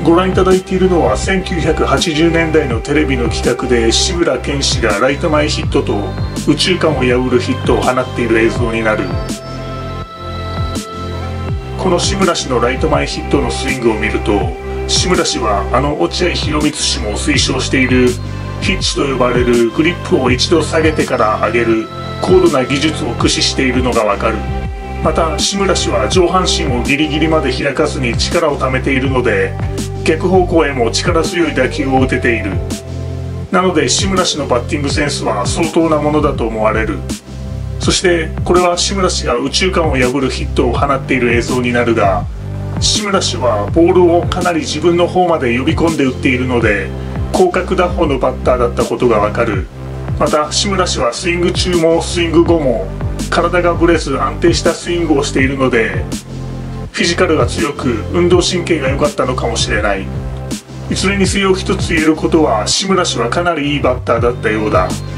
ご覧いただいているのは1980年代のテレビの企画で志村けん氏がライト前ヒットと右中間を破るヒットを放っている映像になる。この志村氏のライト前ヒットのスイングを見ると、志村氏は落合博満氏も推奨しているヒッチと呼ばれるグリップを一度下げてから上げる高度な技術を駆使しているのがわかる。また志村氏は上半身をギリギリまで開かずに力をためているので、逆方向へも力強い打球を打てている。なので志村氏のバッティングセンスは相当なものだと思われる。そしてこれは志村氏が右中間を破るヒットを放っている映像になるが、志村氏はボールをかなり自分の方まで呼び込んで打っているので、広角打法のバッターだったことがわかる。また志村氏はスイング中もスイング後も体がぶれず安定したスイングをしているので、フィジカルが強く運動神経が良かったのかもしれない。いずれにせよ一つ言えることは、志村氏はかなりいいバッターだったようだ。